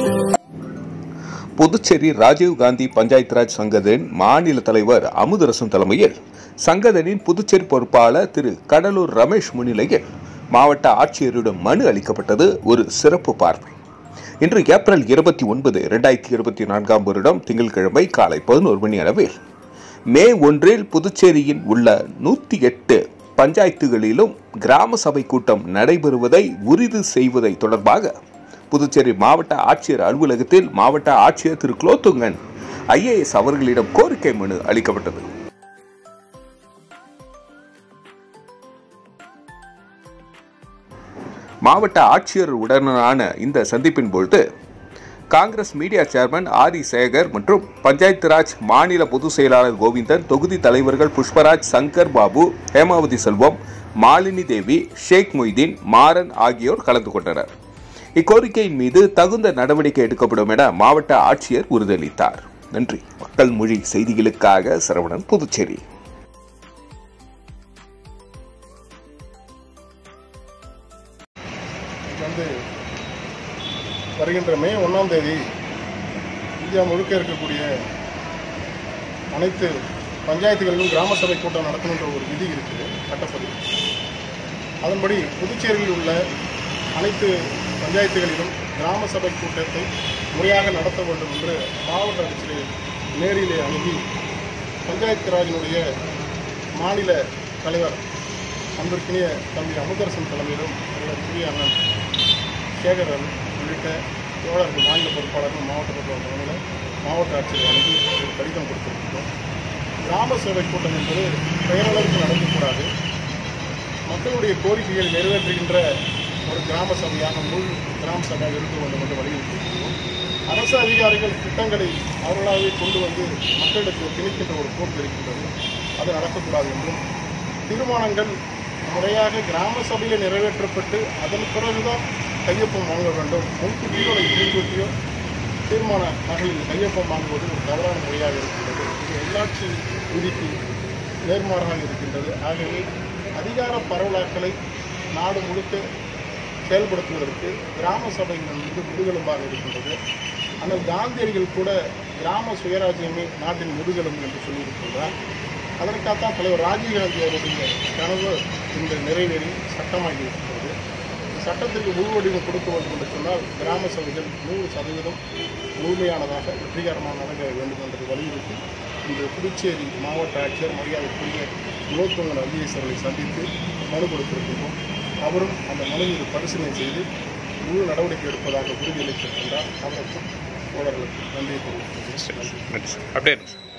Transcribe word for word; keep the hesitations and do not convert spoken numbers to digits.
புதுச்சேரி ராஜீவ்காந்தி பஞ்சாயத்து ராஜ் சங்கத்தின் மாநில தலைவர் அமுதரசன் தலைமையில் சங்கதனின் புதுச்சேரி பொறுப்பாளர் திரு கடலூர் ரமேஷ் முன்னிலையில் மாவட்ட ஆட்சியரிடம் மனு அளிக்கப்பட்டது. ஒரு சிறப்பு பார்வை. இன்று ஏப்ரல் இருபத்தி ஒன்பது இரண்டாயிரத்தி இருபத்தி நான்காம் வருடம் திங்கட்கிழமை காலை பதினோரு மணி அளவில் மே ஒன்றில் புதுச்சேரியில் உள்ள நூற்றி எட்டு பஞ்சாயத்துகளிலும் கிராம சபை கூட்டம் நடைபெறுவதை உறுதி செய்வதை தொடர்பாக புதுச்சேரி மாவட்ட ஆட்சியர் அலுவலகத்தில் மாவட்ட ஆட்சியர் திரு குலோத்துங்கன் ஐஏஎஸ் அவர்களிடம் கோரிக்கை மனு அளிக்கப்பட்டது. மாவட்ட ஆட்சியர் உடனான இந்த சந்திப்பின் பொழுது Congress media chairman R E Sekar மற்றும் பஞ்சாயத்து ராஜ் மாநில பொதுச் செயலாளர் கோவிந்தன், தொகுதி தலைவர்கள் புஷ்பராஜ், சங்கர் பாபு, ஹேமாவதி செல்வம், மாலினி தேவி, ஷேக் மொய்தீன், மாறன் ஆகியோர் கலந்து கொண்டனர். இக்கோரிக்கையின் மீது தகுந்த நடவடிக்கை எடுக்கப்படும் என மாவட்ட ஆட்சியர் உறுதியளித்தார். நன்றி. மக்கள் மொழி செய்திகளுக்காக சரவணன், புதுச்சேரி. வருகின்ற மே ஒன்றாம் தேதி இந்தியா முழுக்க இருக்கக்கூடிய அனைத்து பஞ்சாயத்துகளிலும் கிராம சபை கூட்டம் நடத்தணுன்ற ஒரு விதி இருக்குது, சட்டப்படி. அதன்படி புதுச்சேரியில் உள்ள அனைத்து பஞ்சாயத்துகளிலும் கிராம சபை கூட்டத்தை முறையாக நடத்த வேண்டும் என்று மாவட்ட ஆட்சியர் நேரிலே அணுகி பஞ்சாயத்து ராஜினுடைய மாநில தலைவர் அன்பிற்கினிய தம்பி அமுதரசன் தலைமையிலும் புதிய அண்ணன் சேகரன் உள்ளிட்ட தோழர்கள், மாநில பொறுப்பாளர்கள், மாவட்ட பொறுப்பாளர் தலைமையில் மாவட்ட ஆட்சியர் அணுகி ஒரு கடிதம் கொடுத்திருக்கிறோம். கிராம சபை கூட்டம் என்பது பெயரளவுக்கு நடக்கக்கூடாது. மக்களுடைய கோரிக்கைகளை நிறைவேற்றுகின்ற ஒரு கிராம சபையாக முழு கிராம சபையாக இருக்க வேண்டும் என்று வலியுறுத்தியிருக்கிறோம். அரசு அதிகாரிகள் திட்டங்களை அவர்களாகவே கொண்டு வந்து மக்களுக்கு திணிக்கின்ற ஒரு போக்கு இருக்கின்றது. அது நடக்கக்கூடாது என்றும், தீர்மானங்கள் முறையாக கிராம சபையில் நிறைவேற்றப்பட்டு அதன் பிறகுதான் கையொப்பம் வாங்க வேண்டும். முன்கூட்டியோ அதை முன்கூட்டியோ தீர்மான நகலில் கையொப்பம் வாங்குவது ஒரு தவறான முறையாக இருக்கின்றது. இது உள்ளாட்சி விதிக்கு நேர்மாறாக இருக்கின்றது. ஆகவே அதிகார பரவலாக்களை நாடு முழுக்க செயல்படுத்துவதற்கு கிராம சபைகள் மீது முதுகெலும்பாக இருக்கின்றது. ஆனால் காந்தியடிகள் கூட கிராம சுயராஜ்யமே நாட்டின் முதுகெலும்பு என்று சொல்லியிருக்கின்றார். அதற்காகத்தான் தலைவர் ராஜீவ்காந்தி அவருடைய கனவு இன்று நிறைவேறி சட்டமாகி இருக்கின்றது. சட்டத்திற்கு முழுவடிவம் கொடுக்க வேண்டும் என்று சொன்னால் கிராம சபைகள் நூறு சதவீதம் முழுமையானதாக வெற்றிகரமானதாக வேண்டும் என்பதை வலியுறுத்தி இன்று புதுச்சேரி மாவட்ட ஆட்சியர் மரியாதைக்குரிய குலோத்துங்கன் ஐஏஎஸ் அவர்களை சந்தித்து மனு கொடுத்திருக்கின்றோம். அவரும் அந்த மனுவை பரிசீலனை செய்து முழு நடவடிக்கை எடுப்பதாக உறுதியளித்திருக்கின்றார். அவருக்கும் தோழர்களுக்கு நன்றியை தெரிவித்துள்ளேன்.